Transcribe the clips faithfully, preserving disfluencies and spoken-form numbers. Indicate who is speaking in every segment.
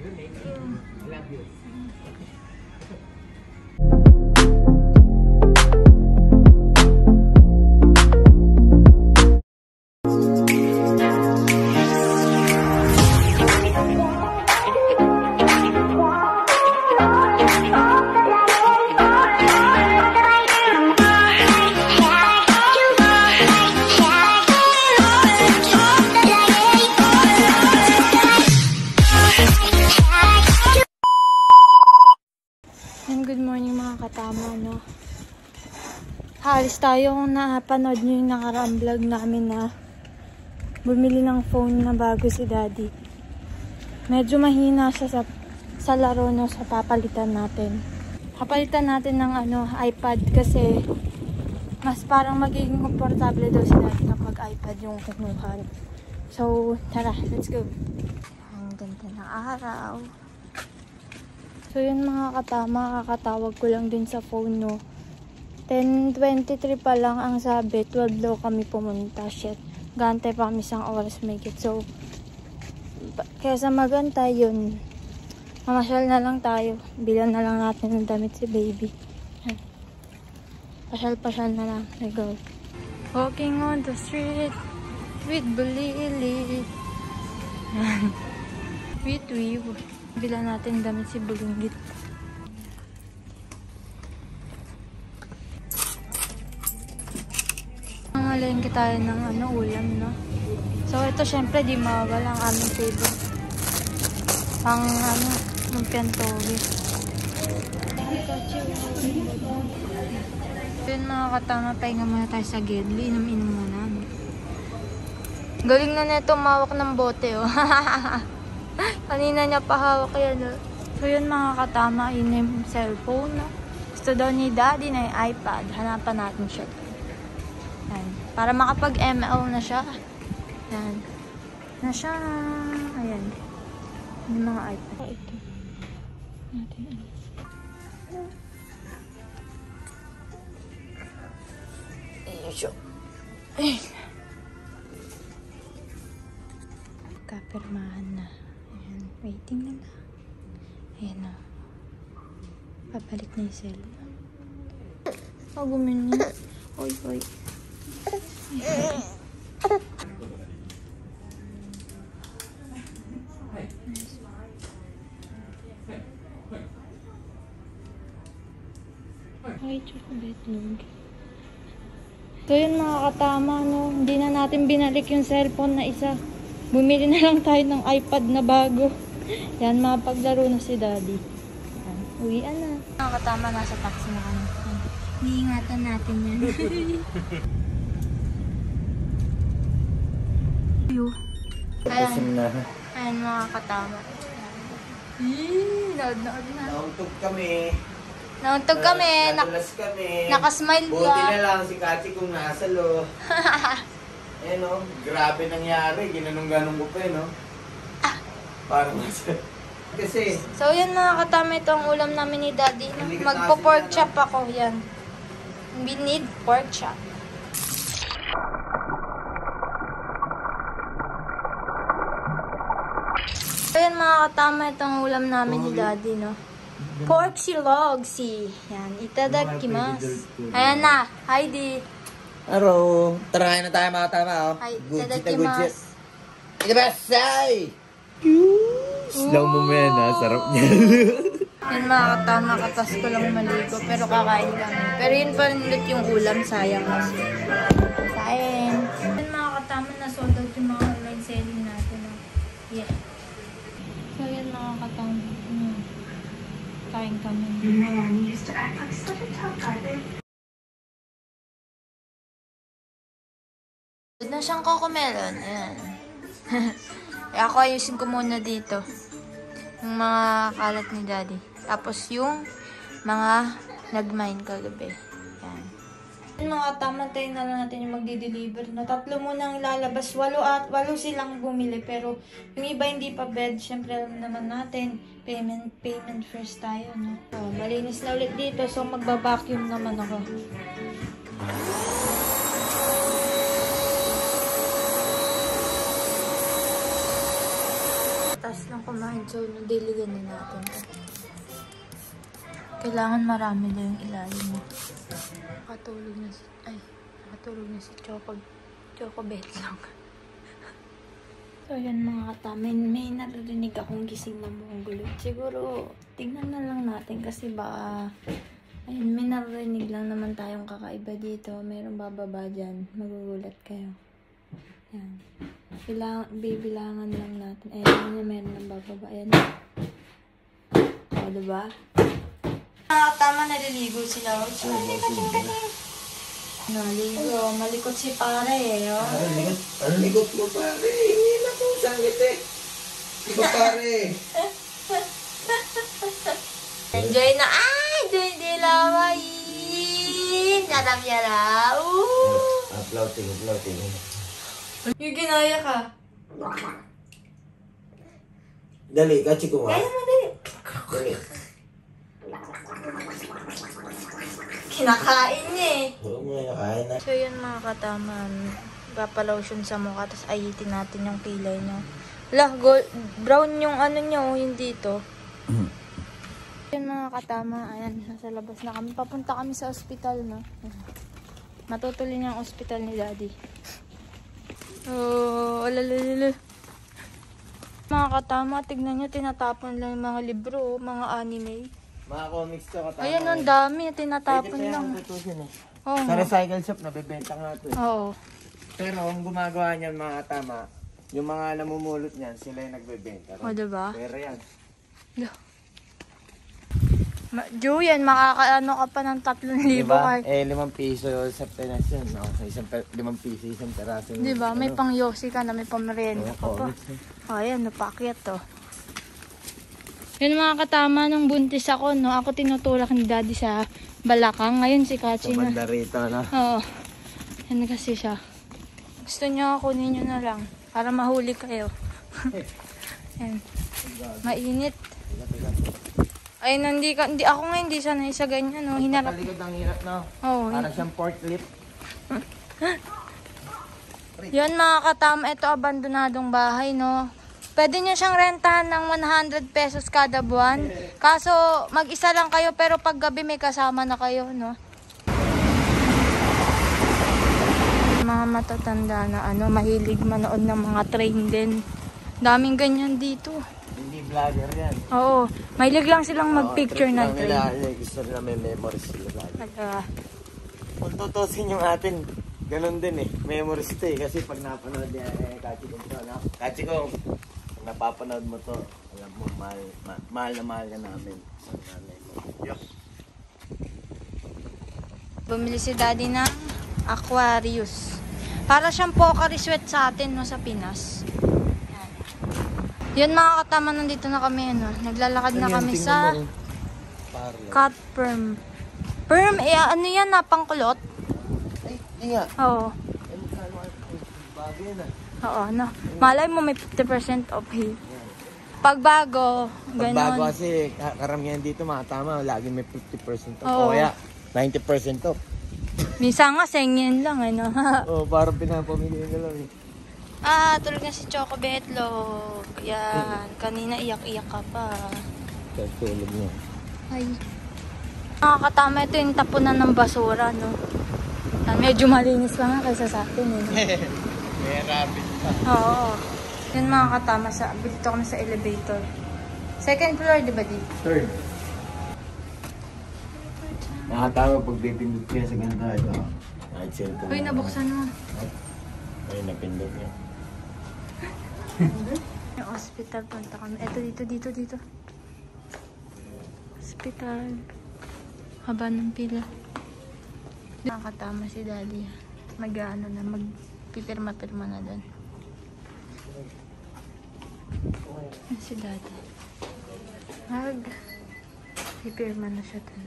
Speaker 1: I love you.
Speaker 2: Good morning mga katama, no? Halis tayo kung napanood nyo yung nakaraang vlog namin na bumili ng phone na bago si daddy. Medyo mahina siya sa, sa laro, no, sa papalitan natin. Papalitan natin ng ano, iPad kasi mas parang magiging komportable daw si daddy kapag iPad yung kukuhan. So, tara, let's go. Ang ganda ng araw. So yun mga katama, kakatawag ko lang din sa phone, no. ten twenty-three pa lang ang sabi, twelve daw kami pumunta. Shit, gantay pa kami isang oras may get. So, kesa magantay yun, mamasyal na lang tayo. Bilan na lang natin ng damit si baby. Pasyal-pasyal na lang. Let's go. Walking on the street with Bulili. With we. Bila natin damit si Bulunggit. Mangalengke tayo ng ano, ulam, no? So, ito syempre di mawawala ang aming favorite. Pang ano, ng piantogi. Yun mga katama, pahinga muna tayo sa Gedli. Inom-inom muna. Galing na neto mawak ng bote, oh. Kanina niya pahawak yan. So yun mga katama, yun yung cellphone. No? Gusto daw ni daddy na yung iPad. Hanapan natin siya. Yan. Para makapag-M L na siya. Yan. Na siya. Ayan. Yung mga iPad. Oh, ito. Natin ano. Ayan siya. Ay. Kapirmahan na. Waiting na lang. Ayan o. Papalik na yung cell. Oh, gumini. Oy, oy. Ayan. Ay, chocolate log. So yun mga katama, no? Hindi na natin binalik yung cellphone na isa. Bumili na lang tayo ng iPad na bago. Yan, mapaglaro na si daddy. Yan, uwian na. Mga katama, nasa taxi na kami. Iingatan natin yan. Ayan. Ayan mga katama. Eee, naod-naod na.
Speaker 1: Nauntog kami.
Speaker 2: Nauntog kami.
Speaker 1: Nadulas kami.
Speaker 2: Nakasmile ka.
Speaker 1: Buti na lang si Kachi kung nasa lo. Eh no, grabe nangyari. Ginanong-ganong ko pa eh, no?
Speaker 2: Ah.
Speaker 1: Parang nasa... Kasi...
Speaker 2: So, yan mga katama, ito ang ulam namin ni daddy. No? Magpo-pork chop ako, yan. We need pork chop. So, yan mga katama, ito ang ulam namin ni daddy, no? Pork silogsi. Yan, itadakimasu. Ayan na, Heidi.
Speaker 1: Hello. Tara na tayo mga tama, oh.
Speaker 2: Ay, itadakimasu.
Speaker 1: Itadasay! Slow mo mo yan, ha? Sarap niya.
Speaker 2: Yan mga katama, katas ko lang maligo. Pero kakain kami. Pero yun pa rin ulit yung ulam, sayang kasi. Kain. Yan mga katama, na-sold out yung mga online selling natin. No? Yeah. So yan mga katama. Hmm. Kain kami. Na siyang cocomelon. Ayan. E ako ayusin ko muna dito. Yung mga kalat ni daddy. Tapos yung mga nag-mine kagabi. Yan. Yung mga tama tayo na lang natin yung magdi-deliver. No? Tatlo muna ang lalabas. Walo at walo silang bumili. Pero yung iba hindi pa bed. Siyempre alam naman natin. Payment, payment first tayo. No? So, malinis na ulit dito. So magbabacuum naman ako. kakataas lang kumain. So, nudiligan na natin to. Kailangan marami na yung ilalim mo. Nakatulog na si... Ay, nakatulog na si Choco. Choco Betlog. So, yan mga katama. May naririnig akong gising na munggulo. Siguro, tingnan na lang natin kasi baka... Ayun, may naririnig lang naman tayong kakaiba dito. Mayroong bababa dyan. Magugulat kayo. Yan. Bilang, bibilangan lang natin. Ayun, yun, meron ng bababa. Ayan. O, diba? Ah, tama, naliligo sila. Naligo. Malikot si pare eh. Oh.
Speaker 1: Ang likot, ang likot mo pare. Hindi na po sangit eh. Di ba pare?
Speaker 2: Enjoy na. Ah! Enjoy nila. Wain! Yaram-yara. Ooh!
Speaker 1: Uploading, uploading.
Speaker 2: Yung ginaya ka.
Speaker 1: Dali, kachi ko nga.
Speaker 2: Kaya mo, dali.
Speaker 1: Dali.
Speaker 2: Kinakain niya eh.
Speaker 1: Oo mo, nakain na.
Speaker 2: So yun mga kataman, papalotion sa mukha, tapos ayitin natin yung kilay niya. Wala, gold, brown yung ano niya, oh, yung dito. Yun mga katama, ayan, nasa labas na kami. Papunta kami sa ospital, no? Matutuloy niya ang ospital ni Daddy. Oh, alalala. Mga katama, tignan nyo, tinatapon lang yung mga libro, mga anime.
Speaker 1: Mga comics to katama.
Speaker 2: Ayan, ang dami, tinatapon lang.
Speaker 1: Oh, sa recycle shop, nabibenta nga ito.
Speaker 2: Oo.
Speaker 1: Pero ang gumagawa niyan mga tama, yung mga namumulot niyan, sila yung nagbebenta.
Speaker 2: O, diba?
Speaker 1: Pero yan.
Speaker 2: Ma Julian, makakaano ka pa ng tatlong libo
Speaker 1: Diba?
Speaker 2: kahit.
Speaker 1: Eh, limang piso sa Pinas yan. No? Isang, limang piso, isang peraso.
Speaker 2: Diba? May
Speaker 1: ano?
Speaker 2: pang yosi ka na, may pang merienda ka pa. O, ayan, napakyat to. Yun mga katama, nung buntis ako, no? Ako tinutulak ni Daddy sa balakang. Ngayon si Kachi
Speaker 1: Sa
Speaker 2: na.
Speaker 1: banda rito, no?
Speaker 2: Oo. Yan kasi siya. Gusto niyo, kunin nyo na lang. Para mahuli kayo. Yan. Mainit. Ay, hindi, ka, hindi ako nga hindi sanay sa ganyan, no? Hinarap.
Speaker 1: Patalikod ang hirap, no?
Speaker 2: Oo.
Speaker 1: Para siyang pork lip.
Speaker 2: Yan mga katama, ito abandonadong bahay, no? Pwede nyo siyang rentahan ng one hundred pesos kada buwan. Kaso, mag-isa lang kayo, pero pag gabi may kasama na kayo, no? Mga matatanda na ano, mahilig manood ng mga train din. Daming ganyan dito.
Speaker 1: Hindi vlogger yan.
Speaker 2: Oo, mahilig lang silang mag-picture
Speaker 1: Oo,
Speaker 2: ng
Speaker 1: trip
Speaker 2: train.
Speaker 1: lang nila, gusto nila may memories sila lagi.
Speaker 2: Ala.
Speaker 1: Kung tutusin yung atin, ganun din eh. Memories to eh. Kasi pag napanood yan, eh, Kachi ko to, no? Kachi ko, pag napapanood mo to, alam mo, mahal, ma mahal na mahal ka namin. Sa nanay mo. Yuck.
Speaker 2: Bumili si Daddy ng Aquarius. Para siyang Pocari Sweat sa atin, no, sa Pinas. Yan mga katama, nandito na kami, ano. Naglalakad na kami sa cut perm. Perm, eh, ano yan, napangkulot?
Speaker 1: Ay, di nga.
Speaker 2: Oo.
Speaker 1: Eh, magkano ang bago yan ah.
Speaker 2: Oo, ano. Malay mo may fifty percent off eh. Pag bago,
Speaker 1: Pag
Speaker 2: ganon.
Speaker 1: bago kasi, ka- karamihan dito mga tama, lagi may fifty percent off.
Speaker 2: Oo.
Speaker 1: O kaya, ninety percent off.
Speaker 2: Minsan nga, sengyen lang, ano.
Speaker 1: Oo, parang pinapamili na lang eh.
Speaker 2: Ah, tulog na si Choco Betlog. Yan, kanina iyak-iyak ka pa.
Speaker 1: Tulog niya.
Speaker 2: Ay. Nakakatama, ito yung tapunan ng basura, no? Yan, medyo malinis pa nga kaysa sa atin, eh. No?
Speaker 1: May rabbit pa.
Speaker 2: Oo. Yan mga katama, sa, dito kami sa elevator. Second floor, di ba di?
Speaker 1: Third. Nakatawa pag pipindot kaya sa ganda ito. Kahit cellphone.
Speaker 2: Uy, nabuksan mo.
Speaker 1: Ay, napindot niya.
Speaker 2: Yung hospital, punta kami. Ito, dito, dito, dito. Hospital. Haba ng pila. Nakakatama si Daddy. Mag-ano na, magpipirma-pirma na doon. Yan si Daddy. Mag pipirma na siya doon.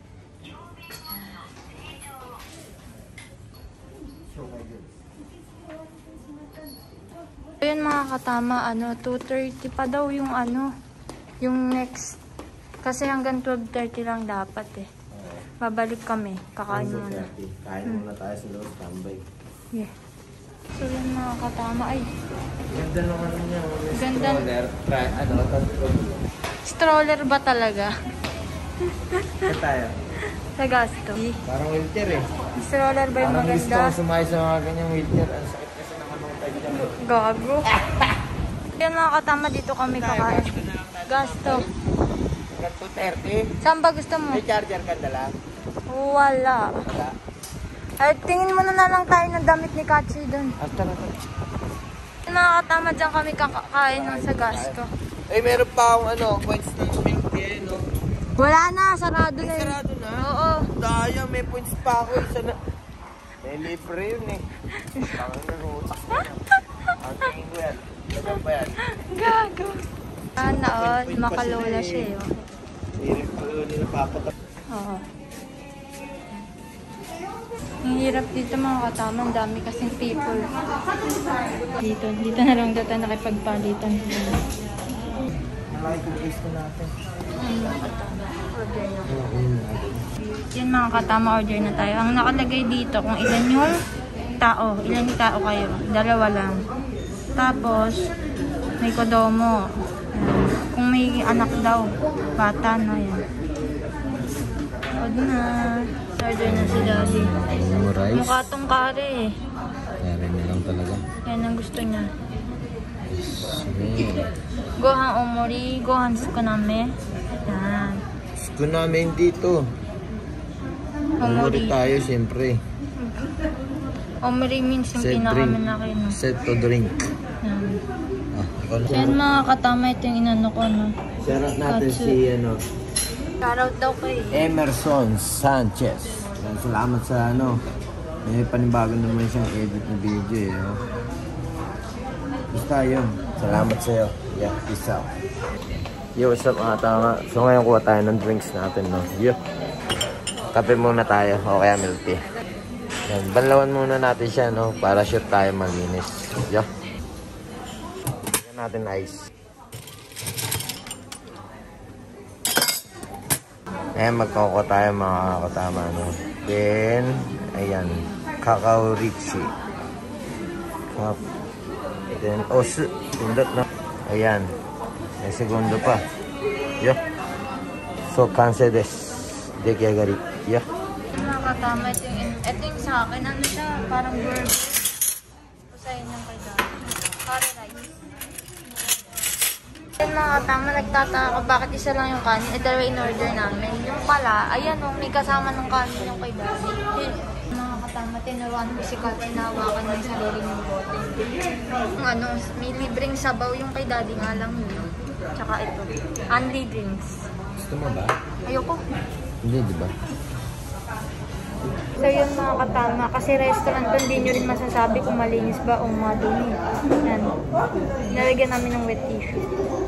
Speaker 2: Ayun mga katama, ano, two thirty pa daw yung ano, yung next. Kasi hanggang twelve thirty lang dapat eh. Babalik kami, kakain muna.
Speaker 1: Kain muna tayo sa loob, tambay.
Speaker 2: Yeah. So yan mga katama. Ay,
Speaker 1: Ganda naman niya.
Speaker 2: Ganda.
Speaker 1: Stroller. Try, ano, tatlo.
Speaker 2: stroller ba talaga?
Speaker 1: Saan tayo?
Speaker 2: Sa gasto.
Speaker 1: Parang wheelchair eh.
Speaker 2: Stroller ba yung
Speaker 1: Parang gusto
Speaker 2: maganda?
Speaker 1: ko sumakay sa mga ganyang wheelchair. Ang sakit kasi nakamutay dyan.
Speaker 2: Gago. Yan mga katama, dito kami kakain. Gasto.
Speaker 1: Hanggang two thirty.
Speaker 2: Saan ba gusto mo?
Speaker 1: May charger ka dala?
Speaker 2: Wala.
Speaker 1: Wala.
Speaker 2: Ay, tingin mo na na lang tayo ng damit ni Katsi doon.
Speaker 1: After na to.
Speaker 2: Mga katama, dyan kami kakakain ng sa gasto.
Speaker 1: Eh, meron pa akong ano, points ng milk tea, no?
Speaker 2: Wala na, sarado
Speaker 1: Ay,
Speaker 2: na yun.
Speaker 1: sarado na?
Speaker 2: Oo.
Speaker 1: Daya, may points pa ako. Isa na. May libre yun eh. Parang narutak na. Ang tingin ko yan. Lagan pa yan.
Speaker 2: Gago. Ah, naon, makalola siya eh.
Speaker 1: Hirin pa yun, hindi napapatak.
Speaker 2: Oo. Ang hirap dito mga katama, ang dami kasing people. Dito, dito na lang dito nakipagpalitan.
Speaker 1: Malaki yung case ko natin.
Speaker 2: Ang mga katama, order na. Yan mga katama, order na tayo. Ang nakalagay dito, kung ilan yung tao, ilan yung tao kayo. Dalawa lang. Tapos, may kodomo. Yan. Kung may anak daw, bata na yan. Order na. Order na si Daddy.
Speaker 3: Mo rice.
Speaker 2: Mukha tong kare eh.
Speaker 3: Kaya na lang talaga.
Speaker 2: Yan ang gusto niya.
Speaker 3: Yeah.
Speaker 2: Gohan omori, gohan tsukuname. Yan.
Speaker 1: Gusto namin dito. Umuri
Speaker 2: Omori.
Speaker 1: tayo, siyempre.
Speaker 2: Omori means yung
Speaker 1: Set
Speaker 2: kinakamin
Speaker 1: drink.
Speaker 2: na kayo. No?
Speaker 1: Set to drink.
Speaker 2: Yan.
Speaker 1: Ah, ikaw na.
Speaker 2: So yan mga katama, ito yung inano ko, no?
Speaker 1: Shoutout natin
Speaker 2: Katsu.
Speaker 1: si ano,
Speaker 2: Shoutout daw kay
Speaker 1: Emerson Sanchez. Yan, salamat sa ano. May panibago naman siyang edit na video eh. No? Basta yun. Salamat sa'yo. Yeah, peace out. Yo, what's up mga tama? So ngayon kuha tayo ng drinks natin, no? Yo. Kape muna tayo. O kaya milk tea. Yan, banlawan muna natin siya, no? Para sure tayo malinis. Yo. Yan natin ice. Ayan, magkoko tayo mga katama, no? Then, ayan, Cacao Richie. Cup. Then, oh, pindot na. Ayan, may segundo pa. Yo. So, cancel des. De kagari. Yo.
Speaker 2: mga katama, ito yung, ito yung sa akin. Ano siya? Parang burger. Ito sa inyo kay Daddy. Curry rice. Yan mga katama, nagtataka ko bakit isa lang yung kanin. Ito yung in-order namin. Yung pala, ayan o, may kasama ng kanin yung kay Daddy. Mga katama, tinuruan mo si Katsi na hawakan ng sarili ng bote. Yung ano, may libreng sabaw yung kay Daddy nga lang yun. Tsaka ito, only drinks.
Speaker 1: Gusto mo ba?
Speaker 2: Ayoko.
Speaker 1: Hindi, di ba?
Speaker 2: So yun mga katama, kasi restaurant to, hindi nyo rin masasabi kung malinis ba o madumi. Yan. Nalagyan namin ng wet tissue.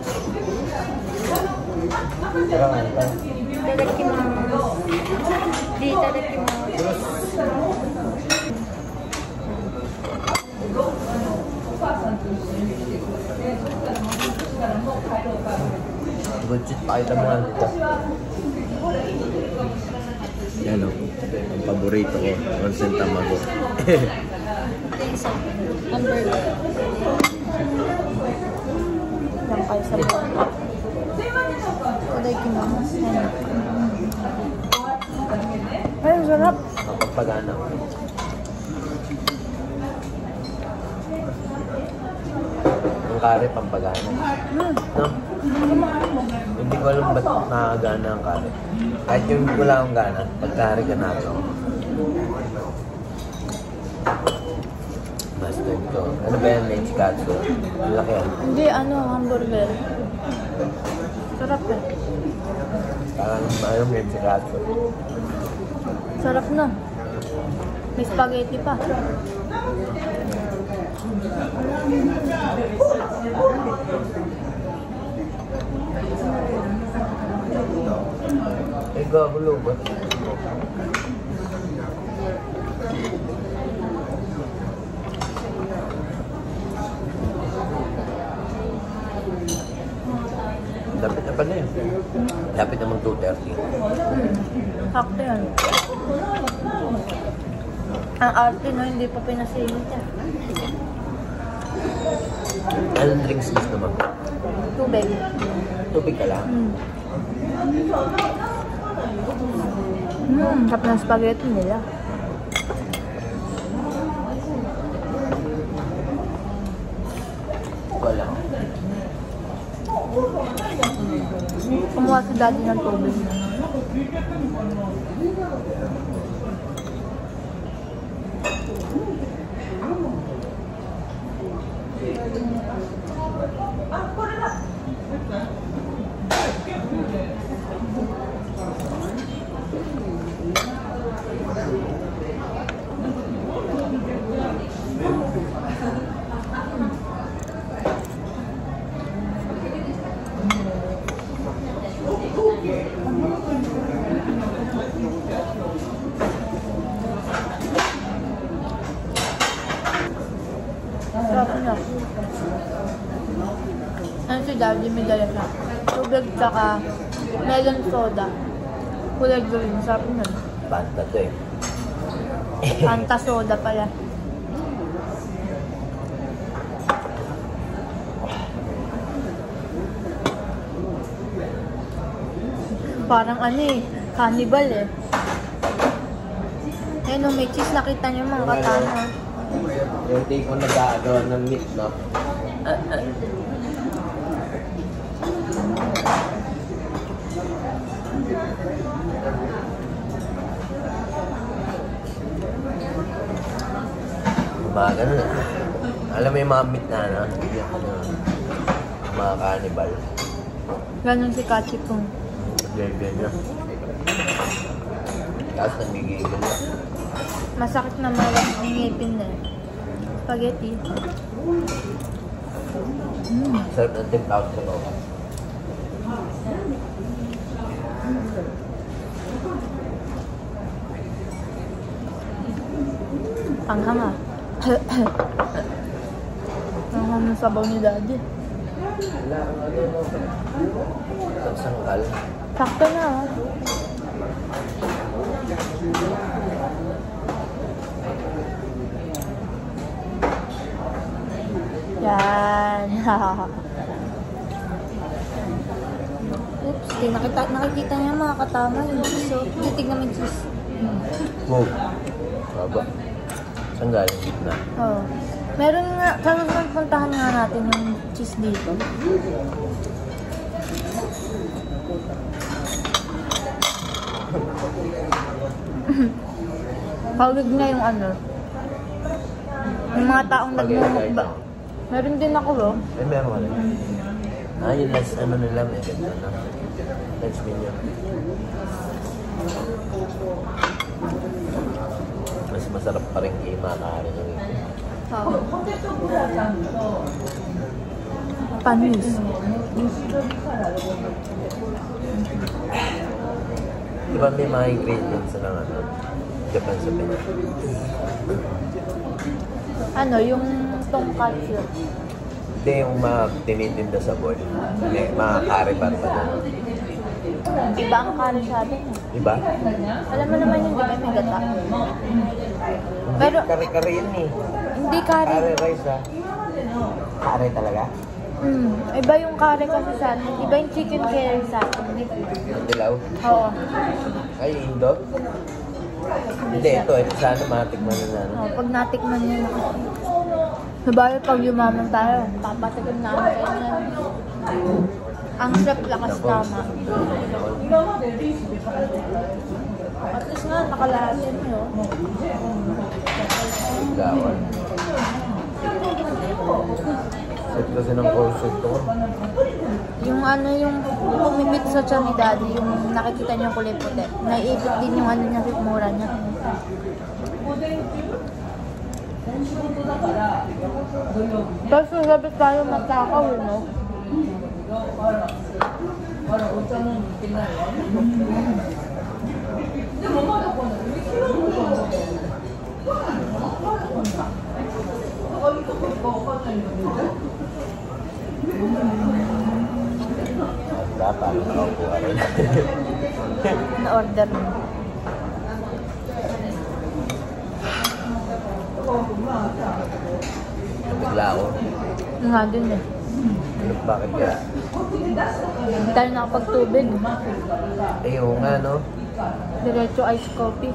Speaker 2: Tadakimasu. Di, tadakimasu.
Speaker 1: Budget pa kita mo dito. Yan o. Ang paborito ko. Onsen tamago.
Speaker 2: Isa. Hamburger. Lang kayo sa mga. Tadakimasu. Ay, ang sarap.
Speaker 1: Kapagpagana. Ang kare pampagana.
Speaker 2: Hmm.
Speaker 1: No? Hindi ko alam ba't nakagana ang kare. Kahit yung wala akong gana, pag kare ka na ito. Bastard ko. Ano ba yan? May chikatsu. Ang laki yan.
Speaker 2: Hindi, ano, hamburger. Sarap eh.
Speaker 1: Parang ano may chikatsu.
Speaker 2: Sarap na. May spaghetti pa.
Speaker 1: Eh, gagulo ba? Dapat na pala yun. Dapat namang two thirty.
Speaker 2: Sakto yan. Ang arte no, hindi pa pinasingit yan.
Speaker 1: Anong drinks gusto mo?
Speaker 2: Tubig.
Speaker 1: Tubig ka lang?
Speaker 2: Hmm. Hmm, sarap ng spaghetti nila.
Speaker 1: Wala.
Speaker 2: Kumuha si daddy ng tubig. Sarap na. Ano si daddy, may dala siya. Tubig tsaka melon soda. Kulay green, sarap na.
Speaker 1: Panta to eh.
Speaker 2: Fanta soda pala. Parang ano eh, cannibal eh. Ayun o, may cheese, nakita niyo mga katama.
Speaker 1: Yung di ko nag-aagawa ng meat, no?
Speaker 2: Uh, uh.
Speaker 1: Mga ganun eh. Alam mo yung mga meat na ano? Ano? Mga cannibal.
Speaker 2: Ganun si Kachi Pong.
Speaker 1: Nag-level niya. Tapos nagigigil niya.
Speaker 2: Masakit na malang ang ngipin na eh. Spaghetti. Mm.
Speaker 1: Sarap ng tip out sa bawah.
Speaker 2: Anghang ah. Anghang ng sabaw ni daddy.
Speaker 1: Wala kang ano, no? Sangkal.
Speaker 2: Sakto na ah. Yan. Oops, di nakita, nakikita niya mga katama yung cheese. So, titig naman cheese.
Speaker 1: Move. Baba. Saan galing gitna?
Speaker 2: Oh. Meron nga, kaya puntahan nga natin yung cheese dito. Hawig nga yung ano. Yung mga taong nagmumukba. Meron din ako, oh.
Speaker 1: Eh, meron ka rin. Ah, yung last ano nila, may ganda na. Next menu. Mas masarap pa rin kayo makakain ng ito.
Speaker 2: Oh. Panis.
Speaker 1: Diba may mga ingredients na ano? Japan sa Pinas.
Speaker 2: Ano, yung tonkatsu.
Speaker 1: Hindi yung mga tinitinda sa bowl. Hindi, mga kare-bar pa doon.
Speaker 2: Iba ang kare sa atin. eh.
Speaker 1: Diba?
Speaker 2: Alam mo naman yung di ba may gata? Pero,
Speaker 1: Kare-kare yun eh.
Speaker 2: hindi kare.
Speaker 1: Kare rice ah. Kare talaga?
Speaker 2: Mm, iba yung kare kasi sa atin. Iba yung chicken curry sa atin.
Speaker 1: Ang dilaw?
Speaker 2: Oo.
Speaker 1: Ay, Indo? Hindi, ito. Ito sana matikman na na.
Speaker 2: Oh, pag natikman nyo na. Sabay, pag yumaman tayo, papatikin namin kayo yan. Ang sarap lakas tama. At least nga, nakalahatin nyo.
Speaker 1: Gawan. Set kasi ng corset ko.
Speaker 2: Yung ano, yung pumimit sa tiyan ni daddy, yung nakikita niyo kulay puti. Naiipit din yung ano niya, mura niya. Tapos sabi tayo matakaw, eh, no?
Speaker 1: Dapat, nakaupo ka rin.
Speaker 2: Na-order mo.
Speaker 1: Bigla ako.
Speaker 2: Nga din eh.
Speaker 1: Ano, bakit kaya?
Speaker 2: Hindi tayo nakapagtubig.
Speaker 1: Eh, oo nga, no?
Speaker 2: Diretso ice coffee.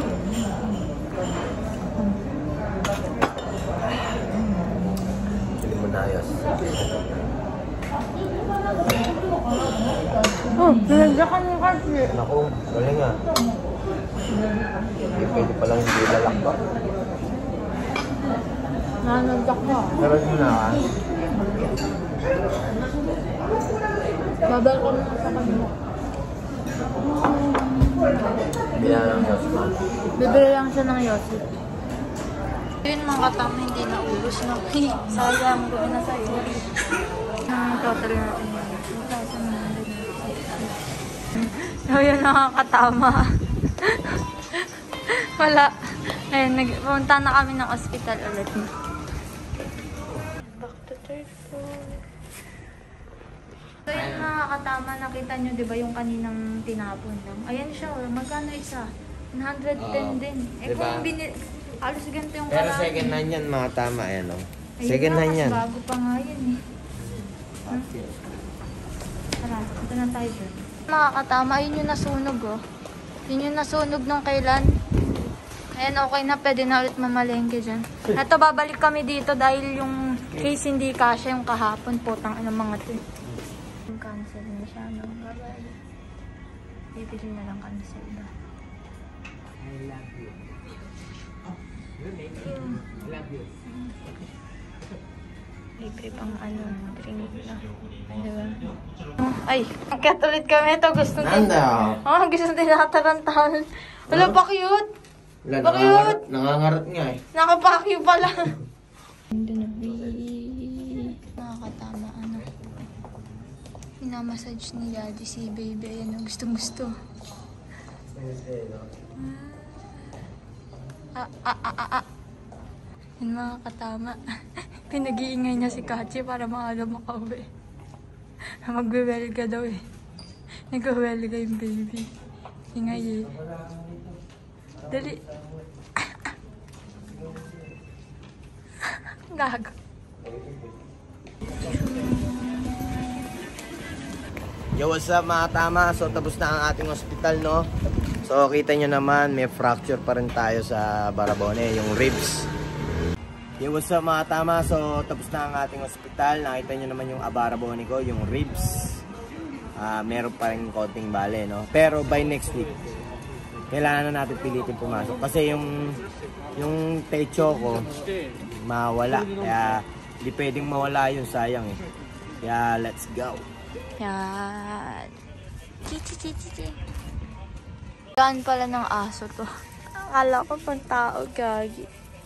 Speaker 1: Hindi mo na ayos.
Speaker 2: Oh, pinagda ka ng kasi.
Speaker 1: Naku, galing nga. Hindi pwede palang hindi lalakbak.
Speaker 2: Nanagdak ka.
Speaker 1: Meron mo na ka?
Speaker 2: Babal ko naman sa kanila.
Speaker 1: Bila lang yos pa.
Speaker 2: Bibili lang siya ng yosi. Yun mga katama, hindi na ubos na. Sayang, gawin na sa'yo. Ang total natin yun. So yun mga katama. Wala. Ayun, nagpunta na kami ng ospital ulit. Back to third floor. So yun mga katama, nakita nyo diba yung kaninang tinapon lang? Ayan siya, oh. Magkano isa? one hundred ten
Speaker 1: Oo.
Speaker 2: din. Eh
Speaker 1: Diba?
Speaker 2: kung binil... Alos ganito yung
Speaker 1: Pero
Speaker 2: karami.
Speaker 1: second hand yan, mga tama, ayan o.
Speaker 2: Ayun
Speaker 1: Second
Speaker 2: nga,
Speaker 1: hand
Speaker 2: mas
Speaker 1: yan.
Speaker 2: bago pa nga yan eh. Hmm? Tara, ito na tayo dyan. Mga katama, yun yung nasunog oh. Yun yung nasunog nung kailan. Ayan, okay na. Pwede na ulit mamalengke dyan. Ito, babalik kami dito dahil yung case hindi kasya yung kahapon. Putang ina mga to. Cancel na siya. No? Bye-bye. Bibili na lang cancel na.
Speaker 1: I love you. Oh, I love you.
Speaker 2: Libre pang ano, drink na. Diba? Ay, angkat ulit kami. Ito gusto din.
Speaker 1: Nanda!
Speaker 2: Oh, gusto din nakatarantahan. Wala pa cute.
Speaker 1: Wala,
Speaker 2: Bakit?
Speaker 1: nangangarat, nangangarat nga eh.
Speaker 2: Nakapakyo pala. Nakakatama, ano. Minamassage ni Daddy si baby. Ayan, yung gustong-gusto. Ah, ah, ah, ah, ah. Yun mga katama. Pinag-iingay na si Kachi para maaga makauwi. Magbe-welga daw eh. Nag-welga yung baby. Ingay eh. Dali. Gago.
Speaker 1: Yo, what's up mga tama? So, tapos na ang ating hospital, no? So, kita nyo naman, may fracture pa rin tayo sa Barabone, yung ribs. Yo, what's up mga tama? So, tapos na ang ating hospital. Nakita nyo naman yung Barabone ko, yung ribs. Uh, meron pa rin konting bale, no? Pero by next week, kailangan na natin pilitin pumasok. Kasi yung, yung techo ko, mawala. Kaya, hindi pwedeng mawala yun, sayang eh. Kaya, let's go.
Speaker 2: Yan. Chichi, chichi, chichi. Gaan pala ng aso to. Akala ko pang tao, gagi.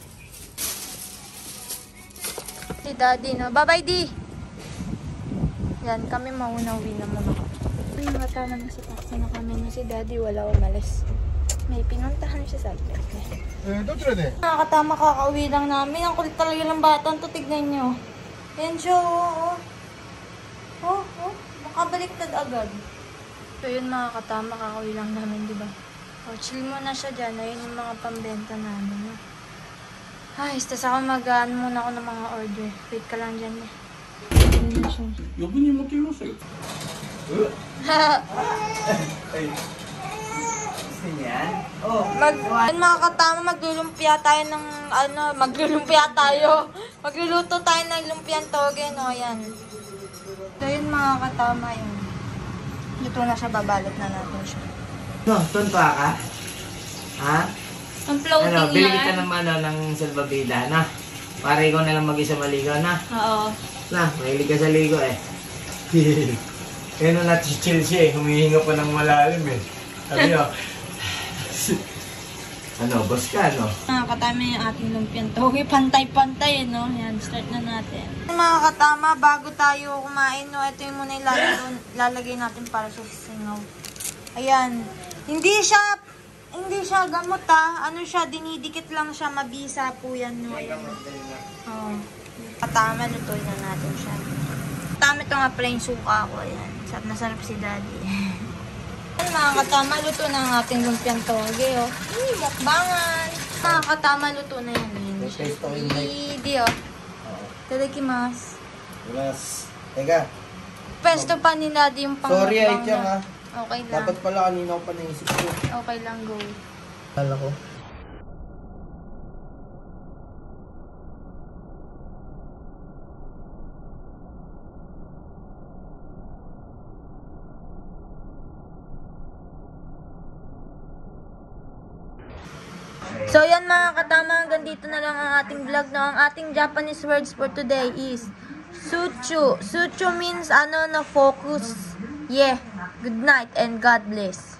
Speaker 2: Si Daddy, no? Bye-bye, Di! Yan, kami mauna-uwi na muna. Ay, matama na sa taxi na kami na si Daddy. Wala umalis. May pinuntahan siya sa akin.
Speaker 4: Eh, doon de.
Speaker 2: Nakakatama, kakauwi lang namin. Ang kulit talaga ng batang to. Tignan nyo. Yan siya, oo. Oh, oh. Makabaliktad agad. So yun mga katama, kakauwi lang namin, di ba? O, chill muna siya dyan. Ayun yung mga pambenta namin. No? Ay, tas ako mag-aan muna ako ng mga order. Wait ka lang dyan eh. Ayun na siya.
Speaker 4: Yobun yung motivo sa'yo.
Speaker 2: Mag, yun, mga katama, maglulumpia tayo ng, ano, maglulumpia tayo. Magluluto tayo ng lumpiang toge, no? Yan. So yun mga katama yun. Luto na siya, babalot na natin siya.
Speaker 1: No, tuntua ka? Ha?
Speaker 2: Ang floating
Speaker 1: Ano, bili
Speaker 2: yan.
Speaker 1: kita ng ano, ng salbabida, na? Para ikaw na lang mag-isa maligaw, na?
Speaker 2: Oo.
Speaker 1: Na, mahilig ka sa ligo eh. Kaya na nati-chill siya eh, humihinga pa ng malalim eh. Sabi nyo, ano, boss ka, no?
Speaker 2: Mga katama yung ating lumpiang toge. Pantay-pantay, no? Yan, start na natin. Mga katama, bago tayo kumain, no? Ito yung muna yung lalagay, lalagay natin para sa singaw. Ayan. Hindi siya, hindi siya gamot, ha? Ano siya, dinidikit lang siya, mabisa po yan, no? Ayan. Oo. Katama, lutuin na natin siya. Katama ito nga plain suka ko, ayan. Sarap na sarap si Daddy. Ayan, mga katama, luto na ang ating lumpiang toge, oh. Ay, mukbangan. Mga katama, luto na yan. Ayan siya. Hindi, oh. Tadakimasu.
Speaker 1: Yes. Teka.
Speaker 2: Pwesto pa ni Daddy yung pang
Speaker 1: Sorry, ay
Speaker 2: mukbang
Speaker 1: tiyan
Speaker 2: na.
Speaker 1: ha.
Speaker 2: Okay lang.
Speaker 1: Dapat pala kanina ko pa naisip ko.
Speaker 2: Okay lang, go.
Speaker 1: Kala ko.
Speaker 2: So yan mga katama, hanggang dito na lang ang ating vlog. No? Ang ating Japanese words for today is Suchu. Suchu means ano na focus. Yeah. Good night and God bless.